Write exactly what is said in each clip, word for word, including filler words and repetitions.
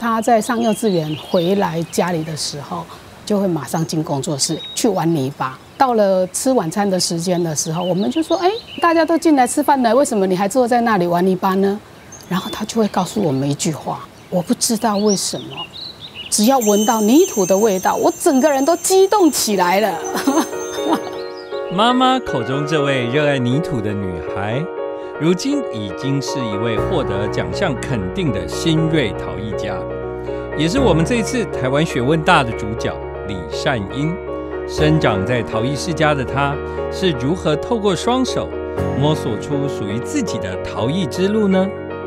他在上幼稚园回来家里的时候，就会马上进工作室去玩泥巴。到了吃晚餐的时间的时候，我们就说：“哎，大家都进来吃饭了，为什么你还坐在那里玩泥巴呢？”然后他就会告诉我们一句话：“我不知道为什么，只要闻到泥土的味道，我整个人都激动起来了。” 妈妈口中这位热爱泥土的女孩，如今已经是一位获得奖项肯定的新锐陶艺家，也是我们这次台湾学问大的主角李善英。生长在陶艺世家的她，是如何透过双手摸索出属于自己的陶艺之路呢？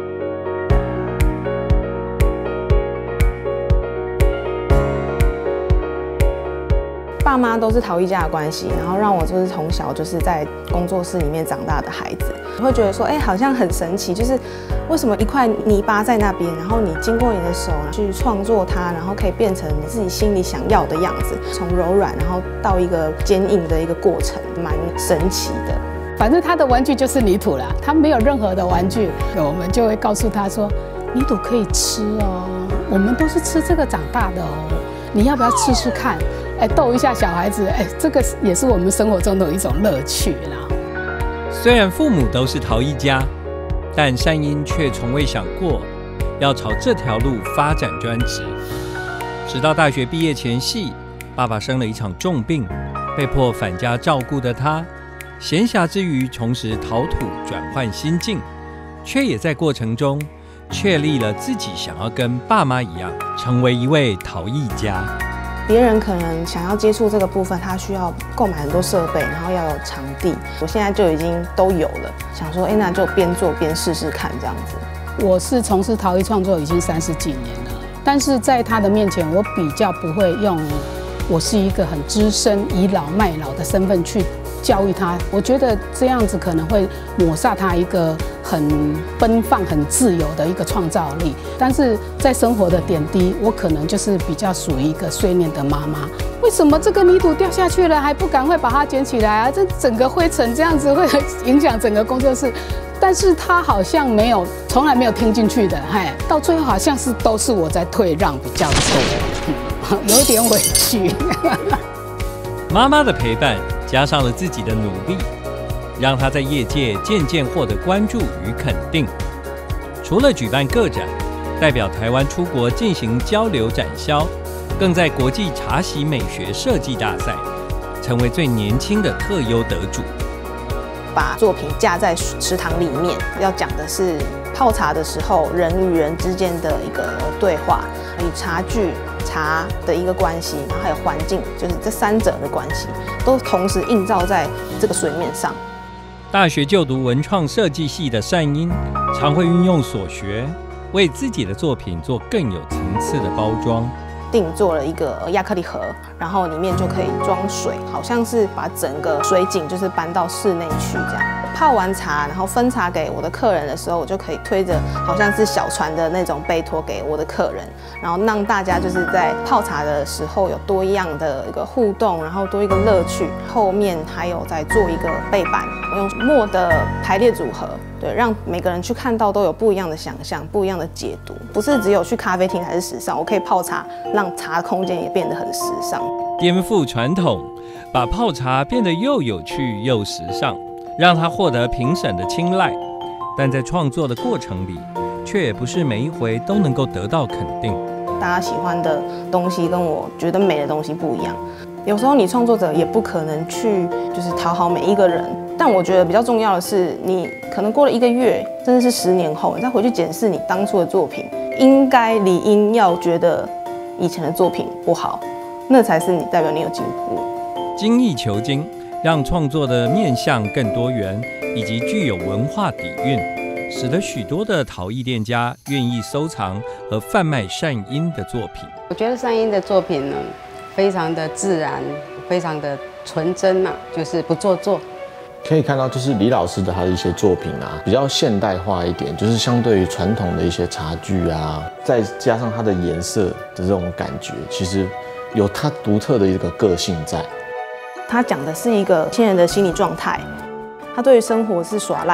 爸妈都是陶艺家的关系，然后让我就是从小就是在工作室里面长大的孩子，会觉得说，哎，好像很神奇，就是为什么一块泥巴在那边，然后你经过你的手去创作它，然后可以变成你自己心里想要的样子，从柔软然后到一个坚硬的一个过程，蛮神奇的。 反正他的玩具就是泥土啦，他没有任何的玩具，我们就会告诉他说，泥土可以吃哦，我们都是吃这个长大的哦，你要不要试试看？哎，逗一下小孩子，哎，这个也是我们生活中的一种乐趣啦。 虽然父母都是陶艺家，但善英却从未想过要朝这条路发展专职。直到大学毕业前夕，爸爸生了一场重病，被迫返家照顾的他，闲暇之余重拾陶土，转换心境，却也在过程中确立了自己想要跟爸妈一样，成为一位陶艺家。 别人可能想要接触这个部分，他需要购买很多设备，然后要有场地。我现在就已经都有了，想说，哎，那就边做边试试看这样子。 我是从事陶艺创作已经三十几年了，但是在他的面前，我比较不会用我是一个很资深倚老卖老的身份去教育他。我觉得这样子可能会抹煞他一个很奔放、很自由的一个创造力。但是在生活的点滴，我可能就是比较属于一个碎念的妈妈。为什么这个泥土掉下去了，还不赶快把它捡起来啊？这整个灰尘这样子会影响整个工作室。但是他好像没有，从来没有听进去的，嘿，到最后好像是都是我在退让比较多，有点委屈。 妈妈的陪伴加上了自己的努力，让他在业界渐渐获得关注与肯定。除了举办个展，代表台湾出国进行交流展销，更在国际茶席美学设计大赛成为最年轻的特优得主。 把作品架在池塘里面，要讲的是泡茶的时候人与人之间的一个对话，与茶具、茶的一个关系，然后还有环境，就是这三者的关系，都同时映照在这个水面上。 大学就读文创设计系的善英，常会运用所学，为自己的作品做更有层次的包装。 定做了一个亚克力盒，然后里面就可以装水，好像是把整个水景就是搬到室内去这样。泡完茶，然后分茶给我的客人的时候，我就可以推着好像是小船的那种背托给我的客人，然后让大家就是在泡茶的时候有多样的一个互动，然后多一个乐趣。后面还有在做一个背板，我用墨的排列组合，对，让每个人去看到都有不一样的想象，不一样的解读，不是只有去咖啡厅才是时尚，我可以泡茶，让茶的空间也变得很时尚， 颠覆传统，把泡茶变得又有趣又时尚，让它获得评审的青睐。但在创作的过程里，却也不是每一回都能够得到肯定。 大家喜欢的东西跟我觉得美的东西不一样，有时候你创作者也不可能去就是讨好每一个人。但我觉得比较重要的是，你可能过了一个月，甚至是十年后，你再回去检视你当初的作品，应该理应要觉得以前的作品不好，那才是你代表你有进步。 精益求精，让创作的面向更多元，以及具有文化底蕴，使得许多的陶艺店家愿意收藏和贩卖善英的作品。 我觉得善英的作品呢，非常的自然，非常的纯真呐、啊，就是不做作。 可以看到，就是李老师的他的一些作品啊，比较现代化一点，就是相对于传统的一些茶具啊，再加上它的颜色的这种感觉，其实有它独特的一个个性在。 他讲的是一个青年人的心理状态，他对于生活是耍赖，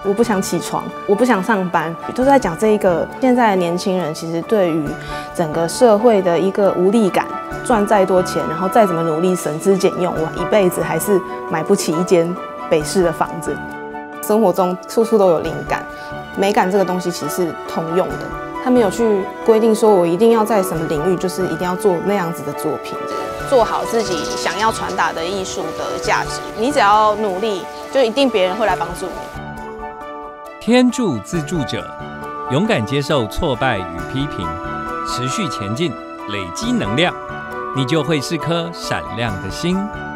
我不想起床，我不想上班，都在讲这一个现在的年轻人其实对于整个社会的一个无力感，赚再多钱，然后再怎么努力省吃俭用，我一辈子还是买不起一间北市的房子。生活中处处都有灵感，美感这个东西其实是通用的，他没有去规定说我一定要在什么领域，就是一定要做那样子的作品。做好自己想要传达的艺术的价值，你只要努力，就一定别人会来帮助你。 天助自助者，勇敢接受挫败与批评，持续前进，累积能量，你就会是颗闪亮的星。